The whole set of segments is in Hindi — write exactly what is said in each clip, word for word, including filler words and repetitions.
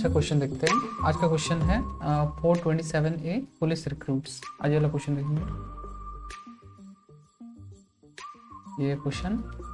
क्वेश्चन देखते हैं। आज का क्वेश्चन है four twenty seven A police recruits. आज वाला क्वेश्चन देखेंगे। ये क्वेश्चन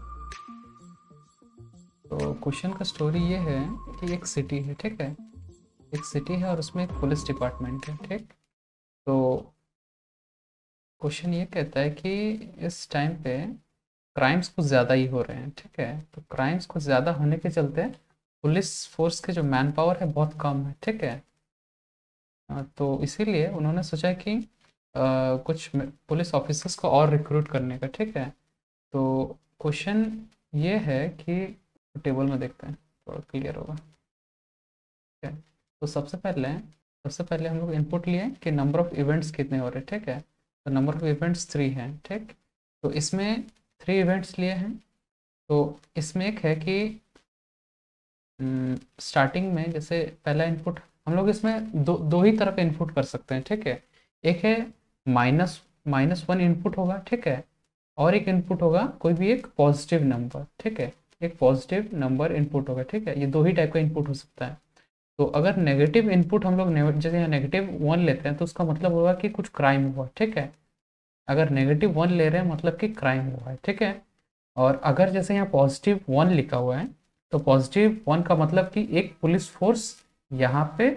तो क्वेश्चन का स्टोरी ये है कि एक सिटी है, ठीक है। एक सिटी है और उसमें एक पुलिस डिपार्टमेंट है, ठीक। तो क्वेश्चन ये कहता है कि इस टाइम पे क्राइम्स कुछ ज़्यादा ही हो रहे हैं, ठीक है। तो क्राइम्स कुछ ज़्यादा होने के चलते पुलिस फोर्स के जो मैन पावर है बहुत कम है, ठीक है। तो इसीलिए उन्होंने सोचा कि आ, कुछ पुलिस ऑफिसर्स को और रिक्रूट करने का, ठीक है। तो क्वेश्चन ये है कि टेबल में देखते हैं थोड़ा क्लियर होगा, ठीक है। तो सबसे पहले सबसे पहले हम लोग इनपुट लिए कि नंबर ऑफ इवेंट्स कितने हो रहे हैं, ठीक है। तो नंबर ऑफ इवेंट्स थ्री हैं, ठीक। तो इसमें थ्री इवेंट्स लिए हैं। तो इसमें एक है कि स्टार्टिंग में जैसे पहला इनपुट हम लोग इसमें दो दो ही तरह का इनपुट कर सकते हैं, ठीक है। एक है माइनस माइनस वन इनपुट होगा, ठीक है। और एक इनपुट होगा कोई भी एक पॉजिटिव नंबर, ठीक है। एक पॉजिटिव नंबर इनपुट होगा, ठीक है। ये दो ही टाइप का इनपुट हो सकता है। तो अगर नेगेटिव इनपुट हम लोग जैसे यहाँ नेगेटिव वन लेते हैं तो उसका मतलब होगा कि कुछ क्राइम हुआ, ठीक है। अगर नेगेटिव वन ले रहे हैं मतलब कि क्राइम हुआ है, ठीक है। और अगर जैसे यहाँ पॉजिटिव वन लिखा हुआ है तो पॉजिटिव वन का मतलब कि एक पुलिस फोर्स यहाँ पे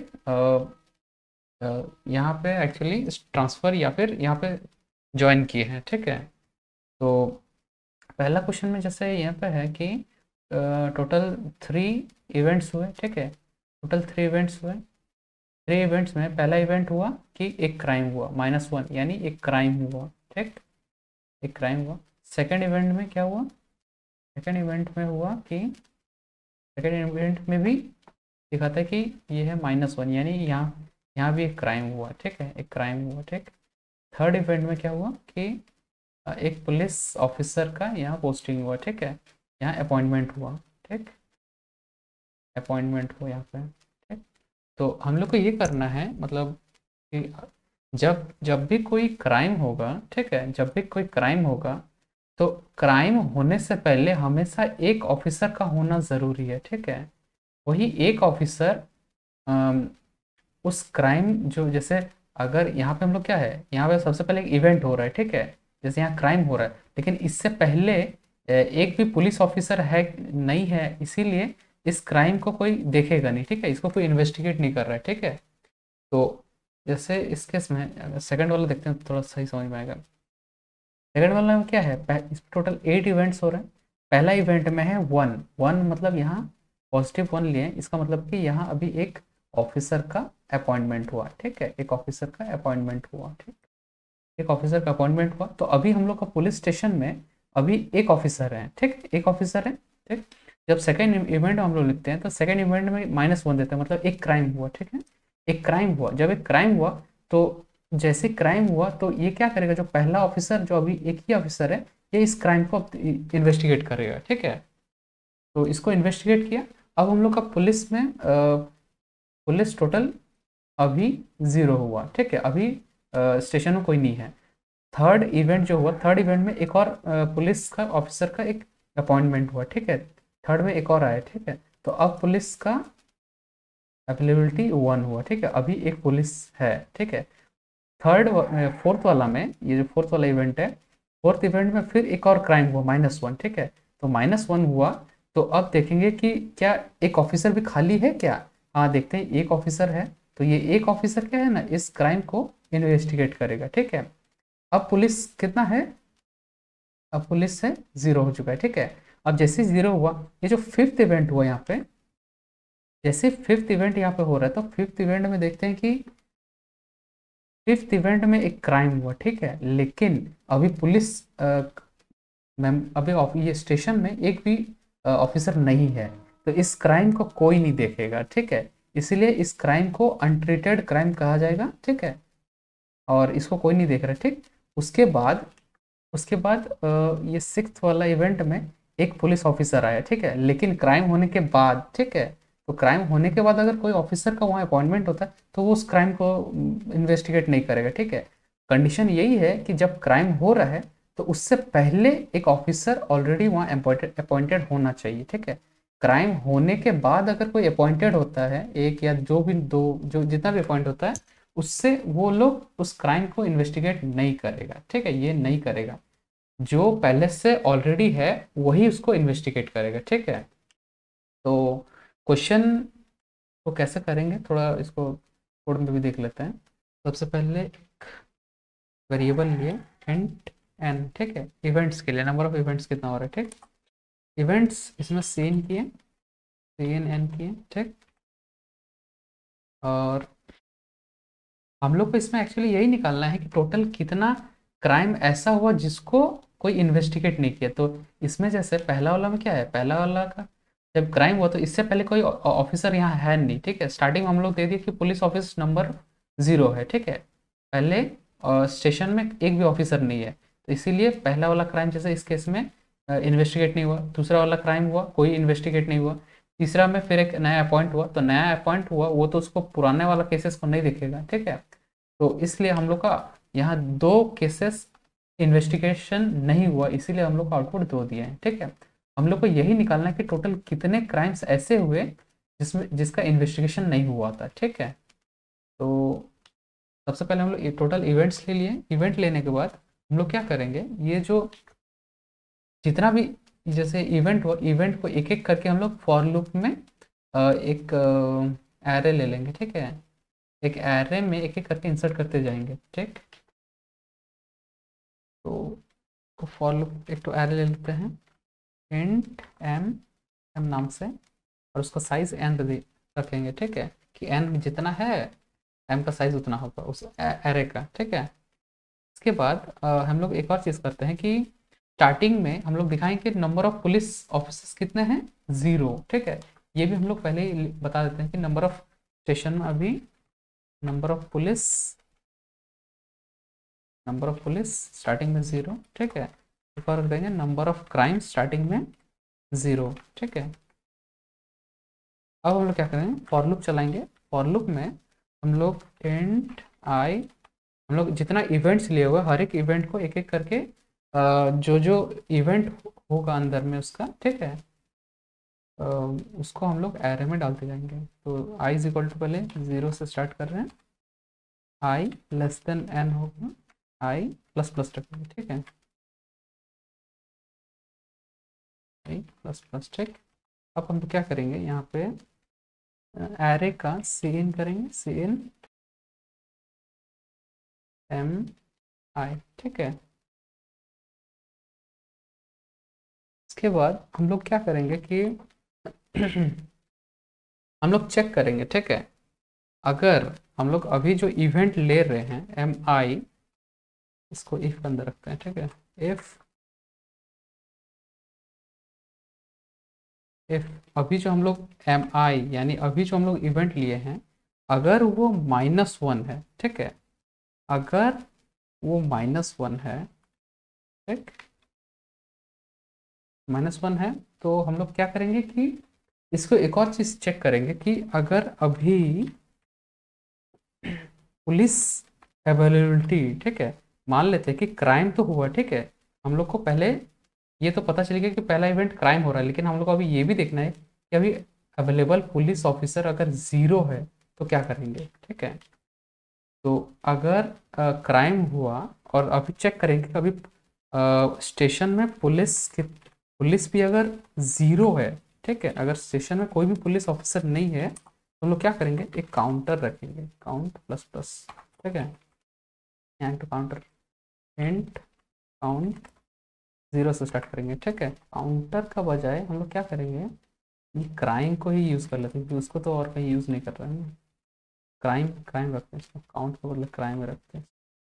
यहाँ पे एक्चुअली ट्रांसफ़र या फिर यहाँ पे ज्वाइन किए हैं, ठीक है। तो पहला क्वेश्चन में जैसे यहाँ पे है कि टोटल थ्री इवेंट्स हुए, ठीक है। टोटल थ्री इवेंट्स हुए। थ्री इवेंट्स में पहला इवेंट हुआ कि एक क्राइम हुआ, माइनस वन यानी एक क्राइम हुआ, ठीक। एक क्राइम हुआ। सेकेंड इवेंट में क्या हुआ? सेकेंड इवेंट में हुआ कि सेकेंड इवेंट में भी दिखाता है कि ये है माइनस वन यानी यहाँ यहाँ भी एक क्राइम हुआ, ठीक है। एक क्राइम हुआ, ठीक। थर्ड इवेंट में क्या हुआ कि एक पुलिस ऑफिसर का यहाँ पोस्टिंग हुआ, ठीक है। यहाँ अपॉइंटमेंट हुआ, ठीक। अपॉइंटमेंट हुआ यहाँ पे, ठीक। तो हम लोग को ये करना है मतलब कि जब जब भी कोई क्राइम होगा, ठीक है, जब भी कोई क्राइम होगा तो क्राइम होने से पहले हमेशा एक ऑफिसर का होना ज़रूरी है, ठीक है। वही एक ऑफिसर उस क्राइम जो जैसे अगर यहाँ पे हम लोग क्या है, यहाँ पे सबसे पहले एक इवेंट हो रहा है, ठीक है। जैसे यहाँ क्राइम हो रहा है लेकिन इससे पहले एक भी पुलिस ऑफिसर है नहीं है, इसीलिए इस क्राइम को कोई देखेगा नहीं, ठीक है। इसको कोई इन्वेस्टिगेट नहीं कर रहा है, ठीक है। तो जैसे इस केस में सेकंड वाला देखते हैं थोड़ा सही समझ में आएगा। सेकंड वाला में क्या है, इस टोटल एट इवेंट्स हो रहे हैं। पहला इवेंट में है वन वन मतलब यहाँ पॉजिटिव वन लिए, इसका मतलब कि यहाँ अभी एक ऑफिसर का अपॉइंटमेंट हुआ, ठीक है। एक ऑफिसर का अपॉइंटमेंट हुआ, ठीक। एक ऑफिसर का अपॉइंटमेंट हुआ तो अभी हम लोग का पुलिस स्टेशन में अभी एक ऑफिसर है, ठीक। एक ऑफिसर है, ठीक। जब सेकेंड इवेंट में हम लोग लिखते हैं तो सेकेंड इवेंट में माइनस वन देते हैं, मतलब एक क्राइम हुआ, ठीक है। एक क्राइम हुआ। जब एक क्राइम हुआ तो जैसे क्राइम हुआ तो ये क्या करेगा, जो पहला ऑफिसर जो अभी एक ही ऑफिसर है ये इस क्राइम को इन्वेस्टिगेट करेगा, ठीक है। तो इसको इन्वेस्टिगेट किया। अब हम लोग का पुलिस में आ, पुलिस टोटल अभी ज़ीरो हुआ, ठीक है। अभी स्टेशन में कोई नहीं है। थर्ड इवेंट जो हुआ, थर्ड इवेंट में एक और आ, पुलिस का ऑफिसर का एक अपॉइंटमेंट हुआ, ठीक है। थर्ड में एक और आया, ठीक है। तो अब पुलिस का अवेलेबिलिटी वन हुआ, ठीक है। अभी एक पुलिस है, ठीक है। थर्ड फोर्थ वाला में ये जो फोर्थ वाला इवेंट है, फोर्थ इवेंट में फिर एक और क्राइम हुआ माइनस वन, ठीक है। तो माइनस वन हुआ तो अब देखेंगे कि क्या एक ऑफिसर भी खाली है क्या। हाँ, देखते हैं एक ऑफिसर है। तो ये एक ऑफिसर क्या है ना, इस क्राइम को इन्वेस्टिगेट करेगा, ठीक है। अब पुलिस कितना है, अब पुलिस से जीरो हो चुका है, ठीक है। अब जैसे जीरो हुआ, ये जो फिफ्थ इवेंट हुआ यहाँ पे, जैसे फिफ्थ इवेंट यहाँ पे हो रहा है तो फिफ्थ इवेंट में देखते हैं कि फिफ्थ इवेंट में एक क्राइम हुआ, ठीक है। लेकिन अभी पुलिस मैम अभी ये स्टेशन में एक भी ऑफिसर नहीं है तो इस क्राइम को कोई नहीं देखेगा, ठीक है। इसलिए इस क्राइम को अनट्रीटेड क्राइम कहा जाएगा, ठीक है। और इसको कोई नहीं देख रहा, ठीक। उसके बाद उसके बाद ये सिक्स्थ वाला इवेंट में एक पुलिस ऑफिसर आया, ठीक है। लेकिन क्राइम होने के बाद, ठीक है, तो क्राइम होने के बाद अगर कोई ऑफिसर का वहाँ अपॉइंटमेंट होता है तो वो उस क्राइम को इन्वेस्टिगेट नहीं करेगा, ठीक है। कंडीशन यही है कि जब क्राइम हो रहा है तो उससे पहले एक ऑफिसर ऑलरेडी वहाँ अपॉइंटेड अपॉइंटेड होना चाहिए, ठीक है। क्राइम होने के बाद अगर कोई अपॉइंटेड होता है, एक या जो भी दो, जो जितना भी अपॉइंट होता है, उससे वो लोग उस क्राइम को इन्वेस्टिगेट नहीं करेगा, ठीक है, ये नहीं करेगा। जो पहले से ऑलरेडी है वही उसको इन्वेस्टिगेट करेगा, ठीक है। तो क्वेश्चन को कैसे करेंगे, थोड़ा इसको कोड में भी देख लेते हैं। सबसे पहले वेरिएबल लिए इंट एन, ठीक है, इवेंट्स के लिए नंबर ऑफ इवेंट्स कितना हो रहा है, ठीक। इवेंट्स इसमें सीन किए, सी एन एन किए, ठीक। और हम लोग को इसमें एक्चुअली यही निकालना है कि टोटल कितना क्राइम ऐसा हुआ जिसको कोई इन्वेस्टिगेट नहीं किया। तो इसमें जैसे पहला वाला में क्या है, पहला वाला का जब क्राइम हुआ तो इससे पहले कोई ऑफिसर यहाँ है नहीं, ठीक है। स्टार्टिंग में हम लोग दे दिए कि पुलिस ऑफिस नंबर ज़ीरो है, ठीक है। पहले स्टेशन में एक भी ऑफिसर नहीं है, तो इसीलिए पहला वाला क्राइम जैसे इस केस में इन्वेस्टिगेट नहीं हुआ। दूसरा वाला क्राइम हुआ, कोई इन्वेस्टिगेट नहीं हुआ। तीसरा में फिर एक नया अपॉइंट हुआ, तो नया अपॉइंट हुआ वो तो उसको पुराने वाला केसेस को नहीं देखेगा, ठीक है। तो इसलिए हम लोग का यहाँ दो केसेस इन्वेस्टिगेशन नहीं हुआ, इसीलिए हम लोग को आउटपुट दो दिए हैं, ठीक है। हम लोग को यही निकालना है कि टोटल कितने क्राइम्स ऐसे हुए जिसमें जिसका इन्वेस्टिगेशन नहीं हुआ था, ठीक है। तो सबसे पहले हम लोग टोटल इवेंट्स ले लिए। इवेंट लेने के बाद हम लोग क्या करेंगे, ये जो जितना भी जैसे इवेंट हुआ, इवेंट को एक एक करके हम लोग फॉर लूप में एक एरे ले लेंगे, ठीक है। एक एरे में एक एक करके इंसर्ट करते जाएंगे, ठीक। तो फॉर लूप एक तो एरे ले लेते हैं इंट एम, एम नाम से, और उसका साइज एन रखेंगे, ठीक है, कि एन जितना है एम का साइज उतना होगा उस एरे का, ठीक है। इसके बाद आ, हम लोग एक और चीज़ करते हैं कि स्टार्टिंग में हम लोग दिखाएंगे कि नंबर ऑफ पुलिस ऑफिसर्स कितने हैं, ज़ीरो, ठीक है। ये भी हम लोग पहले ही बता देते हैं कि नंबर ऑफ स्टेशन में अभी number of police number of police starting में ज़ीरो, ठीक है। एक और रख देंगे नंबर ऑफ क्राइम स्टार्टिंग में ज़ीरो, ठीक है। अब हम लोग क्या करेंगे, फॉर लूप चलाएंगे। फॉर लूप में हम लोग इंट आई, हम लोग जितना इवेंट्स लिए हुए हर एक इवेंट को एक एक करके जो जो इवेंट होगा अंदर में उसका, ठीक है, उसको हम लोग एरे में डालते जाएंगे। तो आई इज इक्वल टू पहले ज़ीरो से स्टार्ट कर रहे हैं, आई लेस देन एन होगा, आई प्लस प्लस रखेंगे, ठीक है, आई प्लस प्लस, ठीक। अब हम क्या करेंगे, यहाँ पे एरे का सी इन करेंगे, सी इन एम आई, ठीक है। इसके बाद हम लोग क्या करेंगे कि हम लोग चेक करेंगे, ठीक है। अगर हम लोग अभी जो इवेंट ले रहे हैं एम आई, इसको इफ के अंदर रखते हैं, ठीक है। इफ इफ अभी जो हम लोग एम आई यानी अभी जो हम लोग इवेंट लिए हैं, अगर वो माइनस वन है, ठीक है, अगर वो माइनस वन है, ठीक, माइनस वन है, तो हम लोग क्या करेंगे कि इसको एक और चीज़ चेक करेंगे कि अगर अभी पुलिस अवेलेबिलिटी, ठीक है, मान लेते हैं कि क्राइम तो हुआ, ठीक है। हम लोग को पहले ये तो पता चलेगा कि पहला इवेंट क्राइम हो रहा है, लेकिन हम लोग को अभी ये भी देखना है कि अभी अवेलेबल पुलिस ऑफिसर अगर ज़ीरो है तो क्या करेंगे, ठीक है। तो अगर क्राइम हुआ और अभी चेक करेंगे कि अभी स्टेशन में पुलिस की पुलिस भी अगर ज़ीरो है, ठीक है, अगर स्टेशन में कोई भी पुलिस ऑफिसर नहीं है तो हम लोग क्या करेंगे, एक काउंटर रखेंगे, काउंट प्लस प्लस, ठीक है, यहाँ तो काउंटर इंट काउंट ज़ीरो से स्टार्ट करेंगे, ठीक है। काउंटर का बजाय हम लोग क्या करेंगे, ये क्राइम को ही यूज़ कर लेते हैं क्योंकि उसको तो और कहीं यूज़ नहीं कर रहे हैं। क्राइम क्राइम रखते हैं, इसको काउंट को बदले क्राइम में रखते हैं,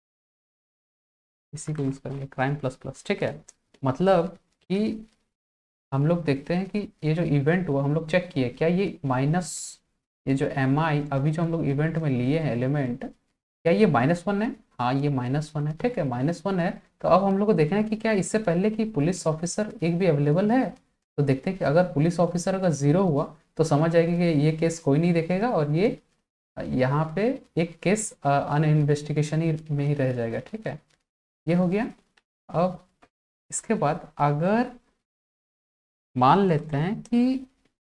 इसी को यूज़ करेंगे, क्राइम प्लस प्लस, ठीक है। मतलब कि हम लोग देखते हैं कि ये जो इवेंट हुआ हम लोग चेक किए क्या ये माइनस, ये जो एम आई अभी जो हम लोग इवेंट में लिए हैं एलिमेंट, क्या ये माइनस वन है, हाँ ये माइनस वन है, ठीक है, माइनस वन है। तो अब हम लोग को देखना है कि क्या इससे पहले कि पुलिस ऑफिसर एक भी अवेलेबल है। तो देखते हैं कि अगर पुलिस ऑफिसर अगर ज़ीरो हुआ तो समझ जाएगी कि ये केस कोई नहीं देखेगा और ये यहाँ पे एक केस अन इन्वेस्टिगेशन ही में ही रह जाएगा, ठीक है, ये हो गया। अब इसके बाद अगर मान लेते हैं कि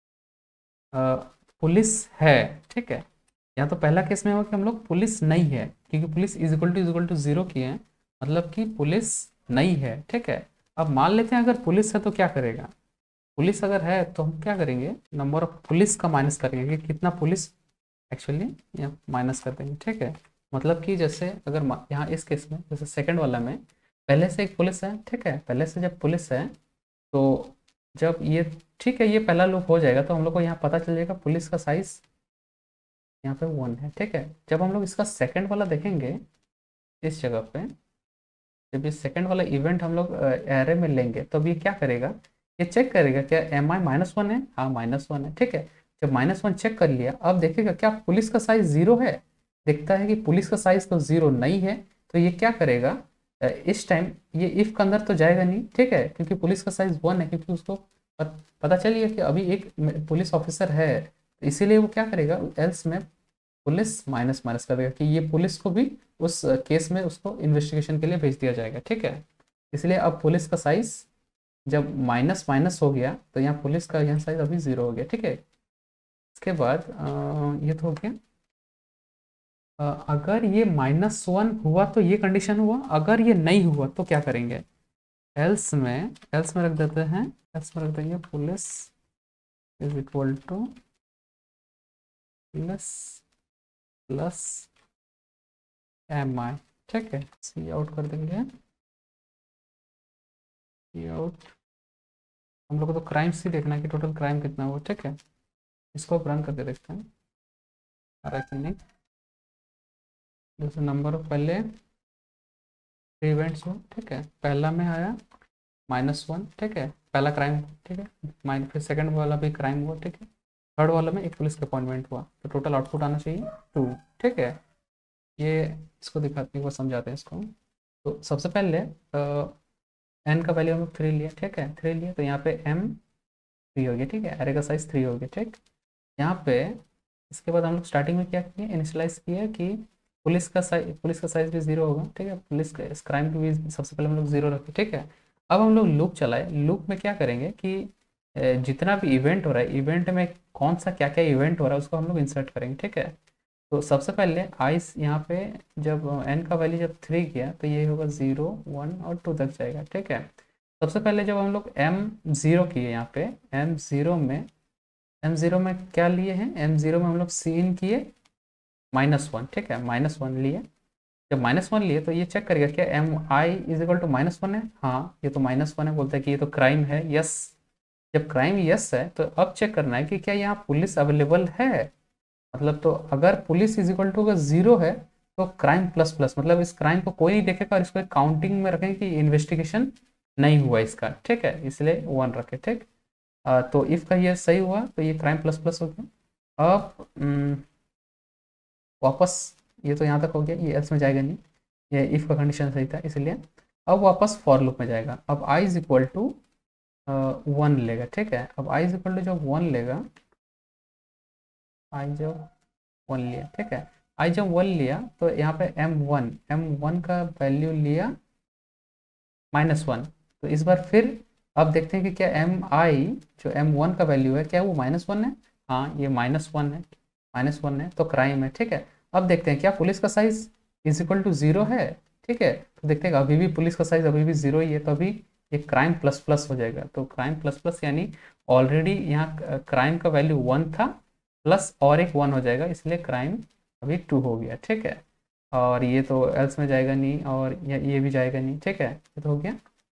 पुलिस है, ठीक है। या तो पहला केस में होगा कि हम लोग पुलिस नहीं है, क्योंकि police is equal to is equal to zero किए हैं, मतलब कि पुलिस नहीं है, ठीक है। अब मान लेते हैं अगर पुलिस है तो क्या करेगा, पुलिस अगर है तो हम क्या करेंगे, नंबर ऑफ पुलिस का माइनस करेंगे कि कितना पुलिस एक्चुअली यहाँ माइनस कर देंगे, ठीक है। मतलब कि जैसे अगर यहाँ इस केस में जैसे सेकंड वाला में पहले से एक पुलिस है, ठीक है, पहले से जब पुलिस है तो जब ये, ठीक है, ये पहला लूप हो जाएगा तो हम लोग को यहाँ पता चल जाएगा पुलिस का साइज यहाँ पे वन है, ठीक है। जब हम लोग इसका सेकंड वाला देखेंगे इस जगह पे, जब ये सेकंड वाला इवेंट हम लोग एरे में लेंगे तब तो ये क्या करेगा, ये चेक करेगा क्या एम आई माइनस वन है, हाँ माइनस वन है, ठीक है। जब माइनस वन चेक कर लिया अब देखेगा क्या पुलिस का साइज जीरो है, देखता है कि पुलिस का साइज तो जीरो नहीं है, तो ये क्या करेगा, इस टाइम ये इफ के अंदर तो जाएगा नहीं, ठीक है, क्योंकि पुलिस का साइज वन है, क्योंकि उसको पता चल गया कि अभी एक पुलिस ऑफिसर है, इसीलिए वो क्या करेगा एल्स में पुलिस माइनस माइनस कर देगा कि ये पुलिस को भी उस केस में उसको इन्वेस्टिगेशन के लिए भेज दिया जाएगा, ठीक है। इसलिए अब पुलिस का साइज जब माइनस माइनस हो गया तो यहाँ पुलिस का यहाँ साइज अभी ज़ीरो हो गया, ठीक है। इसके बाद आ, ये तो हो गया। आ, अगर ये माइनस वन हुआ तो ये कंडीशन हुआ, अगर ये नहीं हुआ तो क्या करेंगे, एल्स में एल्स में रख देते हैं, एल्स में रख देंगे police is equal to plus plus M I, ठीक है। सी आउट कर देंगे, सी आउट। हम लोग को तो क्राइम सी देखना है कि टोटल क्राइम कितना हुआ, ठीक है। इसको रन करके देखते हैं आ रहा है कि नहीं। जैसे नंबर ऑफ पहले थ्री इवेंट्स हुआ, ठीक है, पहला में आया माइनस वन, ठीक है, पहला क्राइम, ठीक है, माइनस फिर सेकंड वाला भी क्राइम हुआ, ठीक है, थर्ड वाला में एक पुलिस का अपॉइंटमेंट हुआ, तो टोटल आउटपुट आना चाहिए टू, ठीक है। ये इसको दिखाते हैं, समझाते हैं इसको। तो सबसे पहले एन का वैल्यू हम लोग थ्री लिया, ठीक है, थ्री लिया तो यहाँ पे एम थ्री हो गया, ठीक है, एरे का साइज थ्री हो गया, ठीक। यहाँ पे इसके बाद हम लोग स्टार्टिंग में क्या किए, इनिशलाइज किया कि पुलिस का साइज पुलिस का साइज भी जीरो होगा, ठीक है, पुलिस का क्राइम भी सबसे पहले हम लोग जीरो रखे, ठीक है। अब हम लोग लूप चलाए, लूप में क्या करेंगे कि जितना भी इवेंट हो रहा है, इवेंट में कौन सा क्या क्या इवेंट हो रहा है उसको हम लोग इंसर्ट करेंगे, ठीक है। तो सबसे पहले आई यहाँ पे जब एन का वैल्यू जब थ्री किया तो ये होगा ज़ीरो वन और टू तक जाएगा, ठीक है। सबसे पहले जब हम लोग एम ज़ीरो किए, यहाँ पे एम ज़ीरो में एम ज़ीरो में क्या लिए हैं, एम ज़ीरो में हम लोग सी इन किए माइनस वन, ठीक है, माइनस वन लिए। जब माइनस वन लिए तो ये चेक करेगा क्या M I is equal to minus one है, हाँ ये तो माइनस वन है, बोलता है कि ये तो क्राइम है, यस। जब क्राइम यस है तो अब चेक करना है कि क्या यहाँ पुलिस अवेलेबल है, मतलब तो अगर पुलिस इज इक्वल टू का जीरो है तो क्राइम प्लस प्लस, मतलब इस क्राइम को कोई नहीं देखेगा और इसको काउंटिंग में रखें कि इन्वेस्टिगेशन नहीं हुआ इसका, ठीक है, इसलिए वन रखे, ठीक। आ, तो इफ का ये सही हुआ तो ये क्राइम प्लस प्लस हो गया। अब न, वापस ये तो यहाँ तक हो गया, ये एल्स में जाएगा नहीं, ये इफ का कंडीशन सही था इसलिए। अब वापस फॉर लूप में जाएगा, अब I is equal to one लेगा, ठीक है। अब आई इज इक्वल टू जब वन लेगा, आई जब वन लिया, ठीक है, आई जब वन लिया तो यहाँ पे एम वन एम वन का वैल्यू लिया माइनस वन, तो इस बार फिर अब देखते हैं कि क्या एम आई जो एम वन का वैल्यू है क्या वो माइनस वन है, हाँ ये माइनस वन है, माइनस वन है तो क्राइम है, ठीक है। अब देखते हैं क्या पुलिस का size is equal to zero है, ठीक है, तो देखते हैं अभी भी पुलिस का साइज अभी भी जीरो ही है, तो अभी ये क्राइम प्लस प्लस हो जाएगा, तो क्राइम प्लस प्लस यानी ऑलरेडी यहाँ क्राइम का वैल्यू वन था प्लस और एक वन हो जाएगा, इसलिए क्राइम अभी टू हो गया, ठीक है। और ये तो एल्स में जाएगा नहीं और ये ये भी जाएगा नहीं, ठीक है, ये तो हो गया।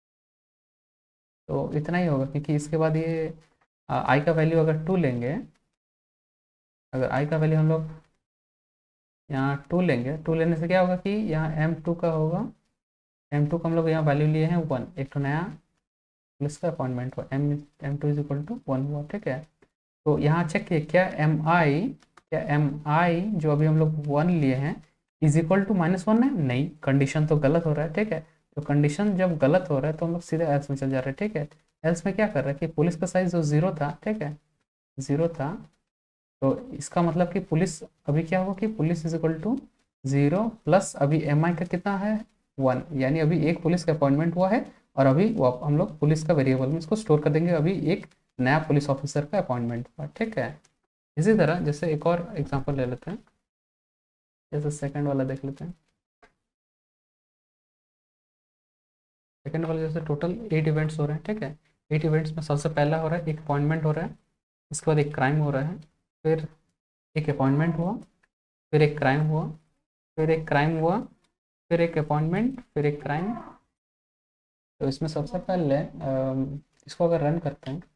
तो इतना ही होगा क्योंकि इसके बाद ये आई का वैल्यू अगर टू लेंगे, अगर आई का वैल्यू हम लोग यहाँ टू लेंगे, टू लेने से क्या होगा कि यहाँ एम टू का होगा, एम टू का हम लोग यहाँ वैल्यू लिए हैं वन, एक तो नया पुलिस का अपॉइंटमेंट हुआ, M M two is equal to one हुआ, ठीक है। तो यहाँ चेक किए क्या एम आई क्या एम आई जो अभी हम लोग वन लिए हैं is equal to minus one है, नहीं, कंडीशन तो गलत हो रहा है, ठीक है। तो कंडीशन जब गलत हो रहा है तो हम लोग सीधे एल्स में चल जा रहे हैं, ठीक है। एल्स में क्या कर रहा है कि पुलिस का साइज जो जीरो था, ठीक है, जीरो था, तो इसका मतलब कि पुलिस अभी क्या होगा कि police is equal to zero plus अभी एम आई का कितना है वन, यानी अभी एक पुलिस का अपॉइंटमेंट हुआ है और अभी हम लोग पुलिस का वेरिएबल में इसको स्टोर कर देंगे, अभी एक नया पुलिस ऑफिसर का अपॉइंटमेंट हुआ, ठीक है। इसी तरह जैसे एक और एग्जांपल ले लेते हैं, जैसे सेकंड वाला देख लेते हैं। सेकंड वाला जैसे टोटल एट इवेंट्स हो रहे हैं, ठीक है। एट इवेंट्स में सबसे पहला हो रहा है एक अपॉइंटमेंट हो रहा है, उसके बाद एक क्राइम हो रहा है, फिर एक अपॉइंटमेंट हुआ, फिर एक क्राइम हुआ, फिर एक क्राइम हुआ, फिर एक अपॉइंटमेंट, फिर एक क्राइम। तो इसमें सबसे पहले अम, इसको अगर रन करते हैं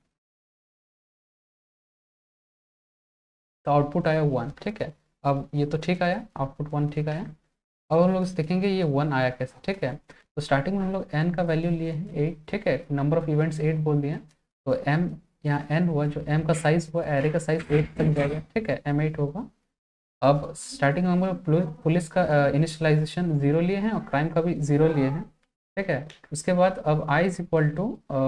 तो आउटपुट आया वन, ठीक है। अब ये तो ठीक आया, आउटपुट वन ठीक आया। अब हम लोग देखेंगे ये वन आया कैसे, ठीक है। तो स्टार्टिंग में हम लोग एन का वैल्यू लिए हैं एट, ठीक है, नंबर ऑफ इवेंट्स एट बोल दिए हैं। तो एम यहाँ एन हुआ, जो एम का साइज हुआ, एरे का साइज एट तक जाएगा, ठीक है, एम एट होगा। अब स्टार्टिंग में हम लोग पुलिस का इनिशियलाइजेशन जीरो लिए हैं और क्राइम का भी जीरो लिए हैं, ठीक है। उसके बाद अब आई इज इक्वल टू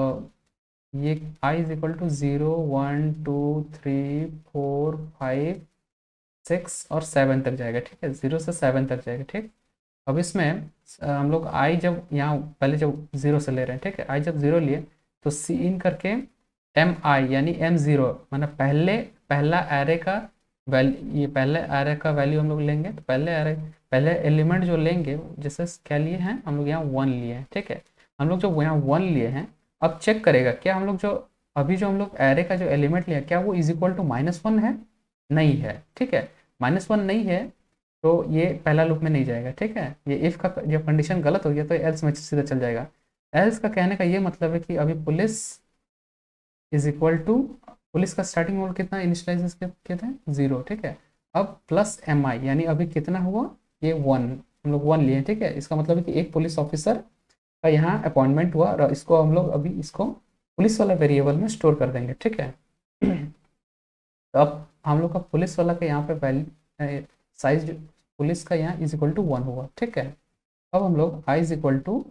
ये I is equal to zero one two three four five six और सेवन तक जाएगा, ठीक है, ज़ीरो से सेवन तक जाएगा, ठीक। अब इसमें अ, हम लोग आई जब यहाँ पहले जब ज़ीरो से ले रहे हैं, ठीक है, आई जब ज़ीरो लिए तो सी इन करके एम आई यानी एम ज़ीरो मतलब पहले पहला एरे का वैल्यू, ये पहले एरे का वैल्यू हम लोग लेंगे। तो पहले एरे पहले एलिमेंट जो लेंगे, जैसे क्या लिए हैं हम लोग, यहाँ वन लिए हैं, ठीक है। हम लोग जो यहाँ वन लिए हैं, अब चेक करेगा क्या हम लोग जो अभी जो हम लोग एरे का जो एलिमेंट लिया क्या वो is equal to minus one है, नहीं है, ठीक है। माइनस वन नहीं है तो ये पहला लूप में नहीं जाएगा, ठीक है। ये इफ़ का जब कंडीशन गलत हो गया तो एल्स में सीधा चल जाएगा। एल्स का कहने का ये मतलब है कि अभी police is equal to, police का स्टार्टिंग मोड कितना इनिशियलाइज किए थे जीरो, ठीक है। अब प्लस एम आई यानी अभी कितना हुआ, ये वन, हम लोग वन लिए, ठीक है। इसका मतलब है कि एक पुलिस ऑफिसर का यहाँ अपॉइंटमेंट हुआ और इसको हम लोग अभी इसको पुलिस वाला वेरिएबल में स्टोर कर देंगे, ठीक है। तो अब हम लोग का पुलिस वाला का यहाँ पे वैल्यू साइज पुलिस का यहाँ इज इक्वल टू वन हुआ, ठीक है। अब हम लोग I is equal to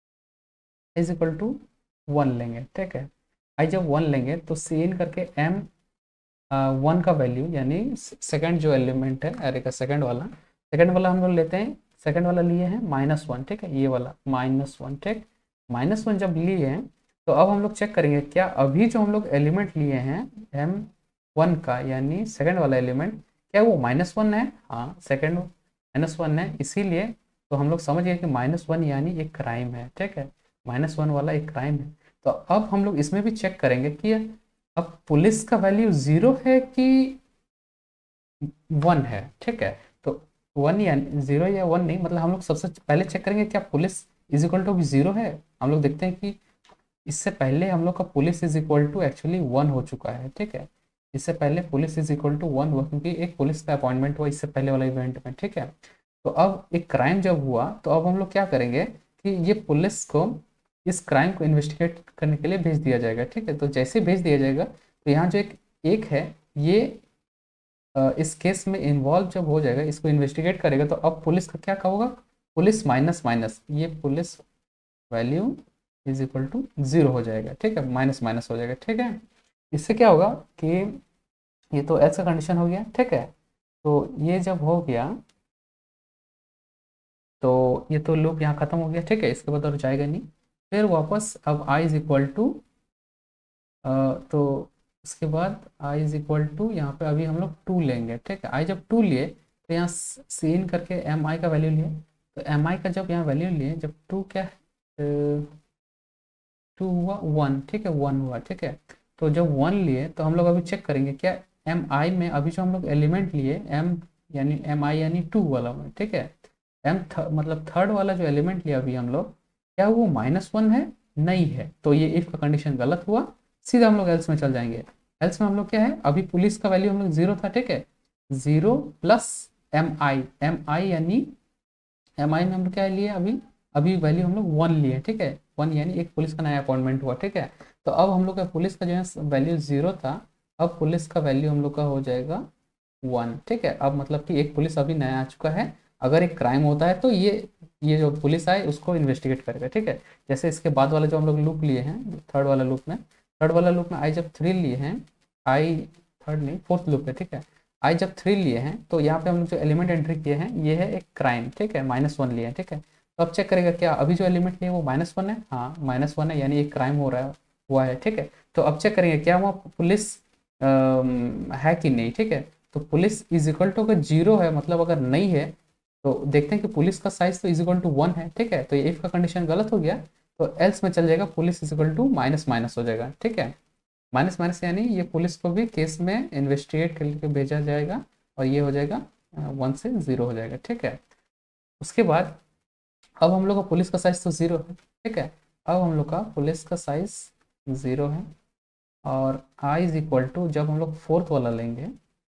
is equal to one लेंगे, ठीक है। आई जब वन लेंगे तो सी इन करके एम वन का वैल्यू यानी सेकंड जो एलिमेंट है एरे का सेकंड वाला, सेकंड वाला हम लोग लेते हैं, सेकंड वाला लिए हैं माइनस वन, ठीक है, ये वाला माइनस वन, ठीक। माइनस वन जब लिए हैं तो अब हम लोग चेक करेंगे क्या अभी जो हम लोग एलिमेंट लिए हैं एम वन का यानी सेकंड वाला एलिमेंट क्या वो माइनस वन है, हाँ सेकंड माइनस वन है, इसीलिए तो हम लोग समझ गए कि माइनस वन यानी एक क्राइम है, ठीक है, माइनस वन वाला एक क्राइम है। तो अब हम लोग इसमें भी चेक करेंगे कि अब पुलिस का वैल्यू ज़ीरो है कि वन है, ठीक है। तो वन या ज़ीरो या वन नहीं, मतलब हम लोग सबसे पहले चेक करेंगे क्या पुलिस इज इक्वल टू भी ज़ीरो है। हम लोग देखते हैं कि इससे पहले हम लोग का police is equal to actually one हो चुका है, ठीक है। इससे पहले police is equal to one हुआ क्योंकि एक पुलिस का अपॉइंटमेंट हुआ इससे पहले वाला इवेंट में, ठीक है। तो अब एक क्राइम जब हुआ तो अब हम लोग क्या करेंगे कि ये पुलिस को इस क्राइम को इन्वेस्टिगेट करने के लिए भेज दिया जाएगा, ठीक है। तो जैसे भेज दिया जाएगा तो यहाँ जो एक एक है ये इस केस में इन्वॉल्व जब हो जाएगा, इसको इन्वेस्टिगेट करेगा, तो अब पुलिस का क्या होगा, पुलिस माइनस माइनस ये police value is equal to zero हो जाएगा, ठीक है, माइनस माइनस हो जाएगा, ठीक है। इससे क्या होगा कि ये तो एल्स का कंडीशन हो गया, ठीक है। तो ये जब हो गया तो ये तो लूप यहाँ खत्म हो गया, ठीक है, इसके बाद और जाएगा नहीं। फिर वापस अब आई इज इक्वल टू तो उसके बाद आई इज इक्वल टू यहाँ पे अभी हम लोग टू लेंगे, ठीक है। आई जब टू लिए तो यहाँ सी इन करके एम आई का वैल्यू लिए, तो एम आई का जब यहाँ वैल्यू लिए जब टू क्या टू हुआ वन, ठीक है, वन हुआ, ठीक है। तो जब वन लिए तो हम लोग अभी चेक करेंगे क्या एम आई में अभी जो हम लोग एलिमेंट लिए एम यानी एम आई यानी टू वाला में, ठीक है, एम थ, मतलब थर्ड वाला जो एलिमेंट लिया अभी हम लोग क्या वो माइनस वन है, नहीं है। तो ये इफ का कंडीशन गलत हुआ, सीधा हम लोग एल्स में चल जाएंगे। एल्स में हम लोग क्या है अभी पुलिस का वैल्यू हम लोग जीरो था, ठीक है, zero plus M I, M I यानी एम आई में हम लोग क्या लिए अभी अभी वैल्यू हम लोग वन लिए, ठीक है, वन यानी एक पुलिस का नया अपॉइंटमेंट हुआ, ठीक है। तो अब हम लोग का पुलिस का जो है वैल्यू जीरो था, अब पुलिस का वैल्यू हम लोग का हो जाएगा वन, ठीक है। अब मतलब कि एक पुलिस अभी नया आ चुका है, अगर एक क्राइम होता है तो ये ये जो पुलिस आए उसको इन्वेस्टिगेट करेगा, ठीक है। जैसे इसके बाद वाला जो हम लोग लूप लिए हैं थर्ड वाला लूप में, थर्ड वाला लूप में आई जब थ्री लिए हैं, आई थर्ड नहीं फोर्थ लूप है, ठीक है, आई जब थ्री लिए हैं तो यहाँ पे हम लोग जो एलिमेंट एंट्री किए हैं ये है एक क्राइम, ठीक है, माइनस वन लिए हैं, ठीक है। तो अब चेक करेगा क्या अभी जो एलिमेंट लिए वो माइनस वन है, हाँ माइनस वन है यानी एक क्राइम हो रहा है हुआ है, ठीक है। तो अब चेक करेंगे क्या हुआ पुलिस है कि नहीं, ठीक है। तो पुलिस इज इक्वल टू अगर जीरो है, मतलब अगर नहीं है, तो देखते हैं कि पुलिस का साइज तो इज इक्वल टू वन है, ठीक है। तो ये इफ का कंडीशन गलत हो गया, तो एल्स में चल जाएगा, police is equal to minus minus हो जाएगा, ठीक है। माइनस माइनस यानी ये पुलिस को भी केस में इन्वेस्टिगेट करके भेजा जाएगा, और ये हो जाएगा वन से ज़ीरो हो जाएगा, ठीक है। उसके बाद अब हम लोग का पुलिस का साइज तो ज़ीरो है, ठीक है। अब हम लोग का पुलिस का साइज ज़ीरो है, और आई इज इक्वल टू, जब हम लोग फोर्थ वाला लेंगे,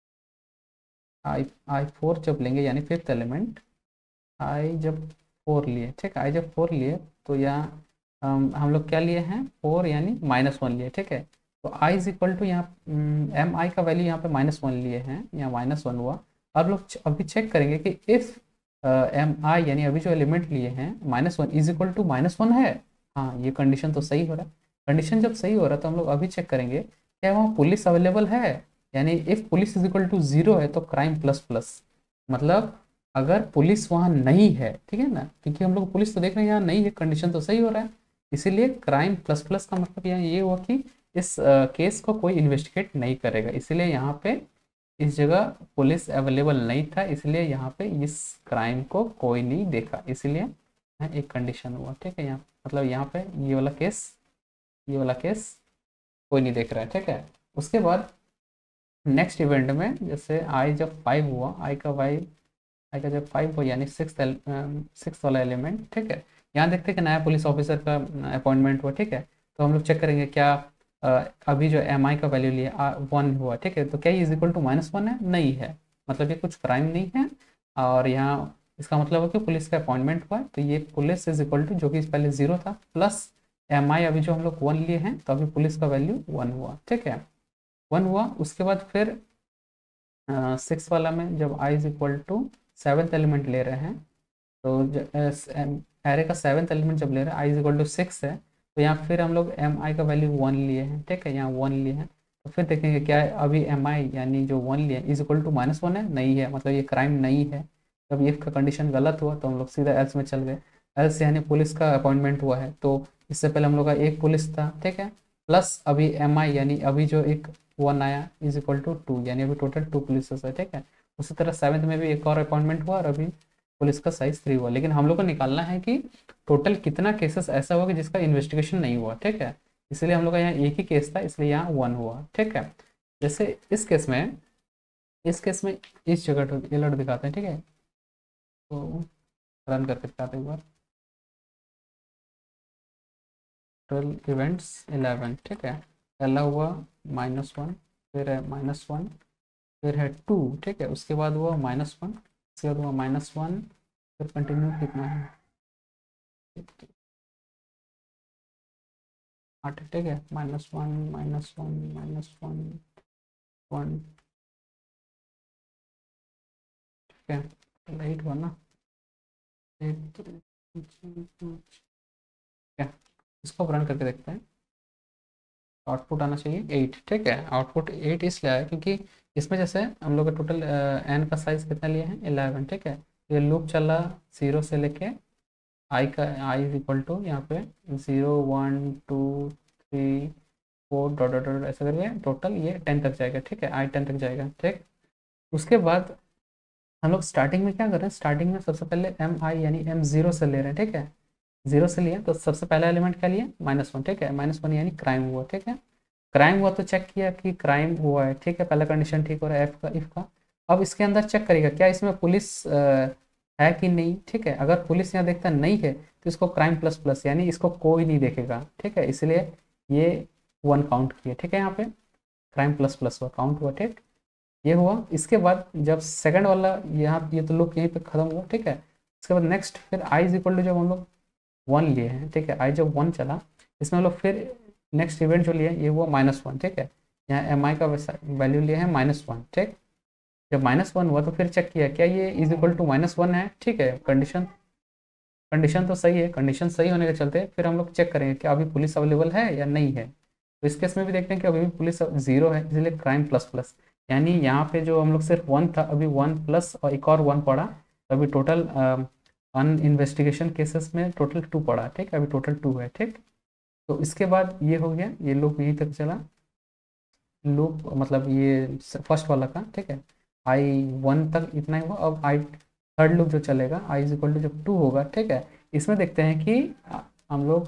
आई आई फोर जब लेंगे यानी फिफ्थ एलिमेंट, आई जब फोर लिए, ठीक है। आई जब फोर लिए तो यहाँ हम हम लोग क्या लिए हैं, फोर यानी माइनस वन लिए, ठीक है। तो आई इज इक्वल टू यहाँ एम आई का वैल्यू यहाँ पे माइनस वन लिए हैं, यहाँ माइनस वन हुआ। अब लोग च- अभी चेक करेंगे कि इफ़ एम आई यानी अभी जो एलिमेंट लिए हैं minus one is equal to minus one है, हाँ ये कंडीशन तो सही हो रहा है। कंडीशन जब सही हो रहा है तो हम लोग अभी चेक करेंगे क्या वहाँ पुलिस अवेलेबल है, यानी if police is equal to zero है तो क्राइम प्लस प्लस, मतलब अगर पुलिस वहाँ नहीं है, ठीक है ना, क्योंकि हम लोग पुलिस तो देख रहे हैं यहाँ नहीं है, कंडीशन तो सही हो रहा है, इसीलिए क्राइम प्लस प्लस का मतलब यहाँ ये हुआ कि इस केस को कोई इन्वेस्टिगेट नहीं करेगा, इसीलिए यहाँ पे इस जगह पुलिस अवेलेबल नहीं था, इसलिए यहाँ पे इस क्राइम को कोई नहीं देखा, इसीलिए यहाँ एक कंडीशन हुआ, ठीक है। यहाँ मतलब यहाँ पे ये वाला केस ये वाला केस कोई नहीं देख रहा है, ठीक है। उसके बाद नेक्स्ट इवेंट में जैसे आई जब फाइव हुआ, आई का वाई आई का जब फाइव हुआ यानी सिक्स सिक्स वाला एलिमेंट, ठीक है। यहाँ देखते हैं कि नया पुलिस ऑफिसर का अपॉइंटमेंट हुआ, ठीक है। तो हम लोग चेक करेंगे क्या अ, अभी जो एम आई का वैल्यू लिया वन हुआ, ठीक है। तो क्या ये is equal to minus one है, नहीं है, मतलब ये कुछ क्राइम नहीं है, और यहाँ इसका मतलब है कि पुलिस का अपॉइंटमेंट हुआ है, तो ये पुलिस इज इक्वल टू जो कि पहले जीरो था प्लस एम आई अभी जो हम लोग वन लिए हैं, तो अभी पुलिस का वैल्यू वन हुआ, ठीक है। वन हुआ, उसके बाद फिर सिक्स वाला में जब I is equal to seventh element ले रहे हैं, तो एरे का सेवन्थ एलिमेंट जब ले रहे हैं I is equal to six है, तो यहाँ फिर हम लोग एम आई का वैल्यू वन लिए हैं, ठीक है, यहाँ वन लिए हैं। तो फिर देखेंगे क्या है, अभी एम आई यानी जो वन लिए is equal to minus one है, नहीं है, मतलब ये क्राइम नहीं है। जब ये का कंडीशन गलत हुआ तो हम लोग सीधा एल्स में चल गए, एल्स यानी पुलिस का अपॉइंटमेंट हुआ है, तो इससे पहले हम लोग का एक पुलिस था, ठीक है, प्लस अभी एम आई यानी अभी जो एक वन आया इज इक्वल टू टू, यानी अभी टोटल टू पुलिस है, ठीक है। उसी तरह सेवन्थ में भी एक और अपॉइंटमेंट हुआ और अभी पुलिस का साइज थ्री हुआ, लेकिन हम लोग को निकालना है कि टोटल कितना केसेस ऐसा हुआ कि जिसका इन्वेस्टिगेशन नहीं हुआ, ठीक है। इसलिए हम लोग का यहाँ एक ही केस था, इसलिए यहाँ वन हुआ, ठीक है। जैसे इस केस में इस केस में इस जगह अलर्ट दिखाते हैं, ठीक है, तो रन करके दिखाते हैं एक बार। टोटल इवेंट्स इलेवन, ठीक है। पहला हुआ माइनस वन, फिर है माइनस वन, फिर है टू, ठीक है, उसके बाद हुआ माइनस वन, उसके बाद हुआ माइनस वन, फिर कंटिन्यू कितना है आठ, ठीक है, minus one minus one minus one one, ठीक है, एट हुआ ना, एट, ठीक है। इसको रन करके देखते हैं, आउटपुट आना चाहिए एट, ठीक है। आउटपुट एट इसलिए आया क्योंकि इसमें जैसे हम लोग का टोटल एन का साइज कितना लिए हैं इलेवन, ठीक है। ये लूप चला जीरो से लेके आई का आई इज इक्वल टू यहाँ पे zero one two three four dot dot dot ऐसा करके टोटल ये टेन तक जाएगा, ठीक है, आई टेन तक जाएगा, ठीक। उसके बाद हम लोग स्टार्टिंग में क्या कर रहे हैं, स्टार्टिंग में सबसे पहले एम आई यानी एम जीरो से ले रहे हैं, ठीक है। जीरो से लिए तो सबसे पहला एलिमेंट क्या लिया, माइनस वन, ठीक है, माइनस वन यानी क्राइम हुआ, ठीक है। क्राइम हुआ तो चेक किया कि क्राइम हुआ है, ठीक है, पहला कंडीशन ठीक हो रहा है एफ का इफ का। अब इसके अंदर चेक करेगा क्या इसमें पुलिस अ, है कि नहीं, ठीक है। अगर पुलिस यहाँ देखता नहीं है तो इसको क्राइम प्लस प्लस यानी इसको कोई नहीं देखेगा, ठीक है, इसलिए ये वन काउंट किया, ठीक है। यहाँ पे क्राइम प्लस प्लस हुआ, काउंट हुआ, ठीक, ये हुआ। इसके बाद जब सेकंड वाला यहाँ ये तो लूप यहीं पे खत्म हुआ, ठीक है। इसके बाद नेक्स्ट फिर आई इज इक्वल टू जब हम लोग वन लिए हैं, ठीक है, आई जब वन चला इसमें हम लोग फिर नेक्स्ट इवेंट जो लिए ये हुआ माइनस वन, ठीक है। यहाँ एम आई का वैल्यू लिए हैं माइनस वन, ठीक। जब माइनस वन हुआ तो फिर चेक किया क्या ये is equal to minus one है, ठीक है, कंडीशन कंडीशन तो सही है, कंडीशन सही होने के चलते फिर हम लोग चेक करेंगे कि अभी पुलिस अवेलेबल है या नहीं है। तो इस केस में भी देखते हैं कि अभी भी पुलिस जीरो है, इसलिए क्राइम प्लस प्लस, यानी यहाँ पे जो हम लोग सिर्फ वन था अभी वन प्लस और एक और वन पड़ा, तो अभी टोटल अन इन्वेस्टिगेशन केसेस में टोटल टू पड़ा, ठीक है, अभी टोटल टू है, ठीक। तो इसके बाद ये हो गया, ये लोग यहीं तक चला, लूप मतलब ये फर्स्ट वाला का, ठीक है, आई वन तक इतना ही हुआ। अब आई थर्ड लूप जो चलेगा, आई इज इक्वल टू जब टू होगा, ठीक है, इसमें देखते हैं कि अ, हम लोग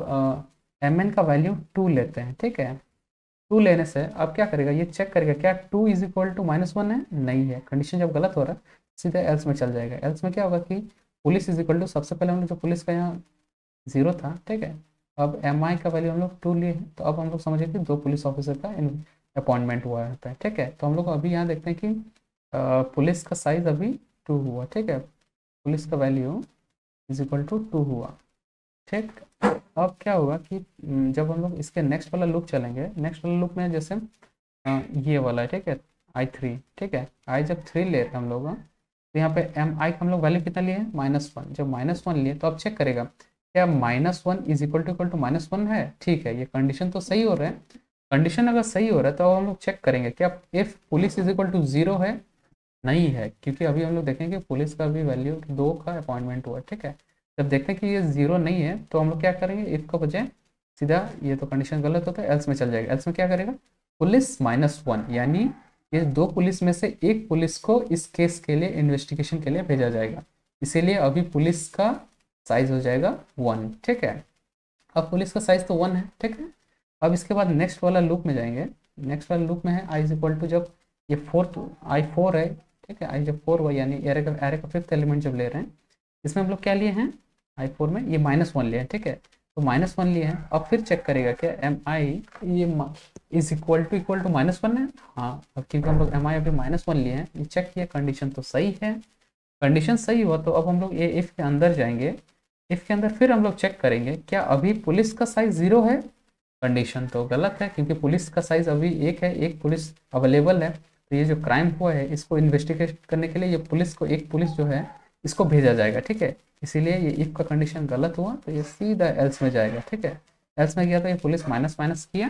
एम एन का वैल्यू टू लेते हैं, ठीक है। टू लेने से अब क्या करेगा, ये चेक करेगा क्या two is equal to minus one है, नहीं है, कंडीशन जब गलत हो रहा है सीधे एल्स में चल जाएगा। एल्स में क्या होगा कि पुलिस इज इक्वल टू, सबसे पहले हम लोग जो पुलिस का यहाँ जीरो था, ठीक है, अब एम आई का वैल्यू हम लोग टू लिए हैं, तो अब हम लोग समझे कि दो पुलिस ऑफिसर का अपॉइंटमेंट हुआ है, ठीक है। तो हम लोग अभी यहाँ देखते हैं कि अ, पुलिस का साइज अभी टू हुआ, ठीक है, पुलिस का value is equal to two हुआ, ठीक। अब क्या होगा कि हम्म, जब हम लोग इसके नेक्स्ट वाला लूप चलेंगे, नेक्स्ट वाला लूप में जैसे अ, ये वाला है, ठीक है, आई थ्री, ठीक है, आई जब थ्री ले रहे हैं हम लोग, तो यहाँ पे एम आई का हम लोग वैल्यू कितना लिए हैं, माइनस वन। जब माइनस वन लिए तो अब चेक करेगा क्या minus one is equal to equal to minus one है, ठीक है, ये कंडीशन तो सही हो रहा है। कंडीशन अगर सही हो रहा है तो अब हम लोग चेक करेंगे क्या if police is equal to zero है, नहीं है, क्योंकि अभी हम लोग देखेंगे पुलिस का भी वैल्यू दो का अपॉइंटमेंट हुआ, ठीक है। जब देखते हैं कि ये जीरो नहीं है तो हम लोग क्या करेंगे, इफ का बजाय सीधा, ये तो कंडीशन गलत होता है, एल्स में चल जाएगा। एल्स में क्या करेगा, पुलिस माइनस वन, यानी ये दो पुलिस में से एक पुलिस को इस केस के लिए इन्वेस्टिगेशन के लिए भेजा जाएगा, इसीलिए अभी पुलिस का साइज हो जाएगा वन, ठीक है। अब पुलिस का साइज तो वन है, ठीक है। अब इसके बाद नेक्स्ट वाला लूप में जाएंगे। नेक्स्ट वाला लूप में है आई इज इक्वल टू जब ये फोर्थ आई फोर है, ठीक है, आई जब फोर हुआ यानी एरे का एरे का फिफ्थ एलिमेंट जब ले रहे हैं, इसमें हम लोग क्या लिए हैं, आई फोर में ये माइनस वन लिए हैं, ठीक है, तो माइनस वन लिए हैं। अब फिर चेक करेगा क्या एम आई ये is equal to equal to minus one है, हाँ, अब क्योंकि हम लोग एम आई अभी माइनस वन लिए हैं, ये चेक किया कंडीशन तो सही है। कंडीशन सही हुआ तो अब हम लोग ये इफ के अंदर जाएंगे। इफ के अंदर फिर हम लोग चेक करेंगे क्या अभी पुलिस का साइज जीरो है, कंडीशन तो गलत है, क्योंकि पुलिस का साइज अभी एक है, एक पुलिस अवेलेबल है, तो ये जो क्राइम हुआ है इसको इन्वेस्टिगेट करने के लिए ये पुलिस को, एक पुलिस जो है इसको भेजा जाएगा, ठीक है, इसीलिए ये इफ का कंडीशन गलत हुआ तो ये सीधा एल्स में जाएगा, ठीक है। एल्स में गया तो ये पुलिस माइनस माइनस किया,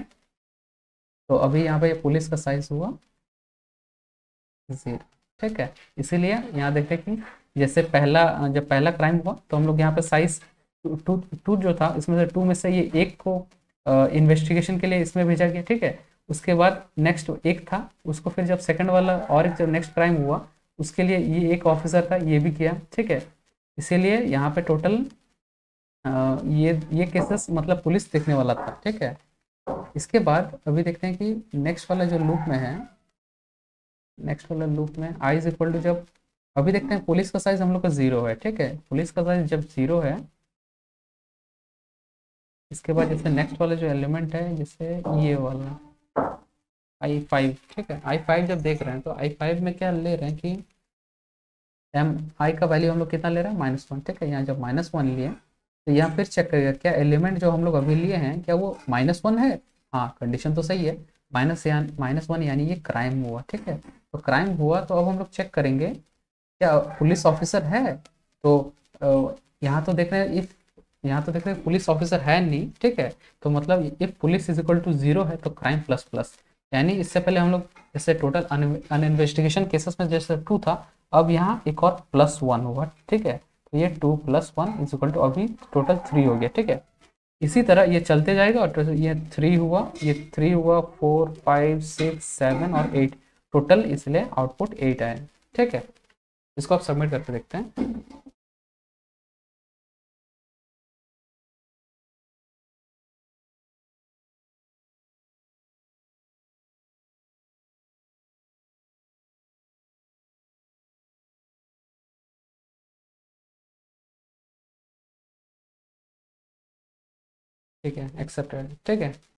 तो अभी यहाँ पे ये पुलिस का साइज हुआ जीरो, ठीक है। इसीलिए यहाँ देखते हैं कि जैसे पहला, जब पहला क्राइम हुआ तो हम लोग यहाँ पे साइज टू टू जो था इसमें से टू में से ये एक को इन्वेस्टिगेशन के लिए इसमें भेजा गया, ठीक है। उसके बाद नेक्स्ट एक था, उसको फिर जब सेकंड वाला और एक जब नेक्स्ट क्राइम हुआ उसके लिए ये एक ऑफिसर था, ये भी किया, ठीक है। इसीलिए यहाँ पे टोटल ये ये केसेस मतलब पुलिस देखने वाला था, ठीक है। इसके बाद अभी देखते हैं कि नेक्स्ट वाला जो लूप में है, नेक्स्ट वाला लूप में आई इज इक्वल टू जब, अभी देखते हैं पुलिस का साइज हम लोग का जीरो है, ठीक है, पुलिस का साइज जब जीरो है, इसके बाद जैसे नेक्स्ट वाला जो एलिमेंट है जैसे ये वाला आई फाइव, ठीक है, आई फाइव जब देख रहे हैं तो आई फाइव में क्या ले रहे हैं कि एम आई का वैल्यू हम लोग कितना ले रहे हैं, माइनस वन, ठीक है। यहाँ जब माइनस वन लिए तो यहाँ फिर चेक करेगा क्या एलिमेंट जो हम लोग अभी लिए हैं क्या वो माइनस वन है, हाँ, कंडीशन तो सही है, माइनस या माइनस वन यानी ये क्राइम हुआ, ठीक है। तो क्राइम हुआ तो अब हम लोग चेक करेंगे क्या पुलिस ऑफिसर है, तो अ, यहाँ तो देख रहे हैं इफ, यहाँ तो देख रहे हैं पुलिस ऑफिसर है नहीं, ठीक है, तो मतलब if police is equal to zero है तो क्राइम प्लस प्लस, यानी इससे पहले हम लोग जैसे टोटल अन इन्वेस्टिगेशन केसेस में जैसे टू था, अब यहाँ एक और प्लस वन हुआ, ठीक है, तो ये two plus one is equal to अभी टोटल थ्री हो गया, ठीक है। इसी तरह ये चलते जाएगा और तो ये थ्री हुआ, ये थ्री हुआ, फोर फाइव सिक्स सेवन और एट, टोटल इसलिए आउटपुट एट आए, ठीक है। इसको आप सबमिट करके देखते हैं। ठीक है, एक्सेप्टेड, ठीक है।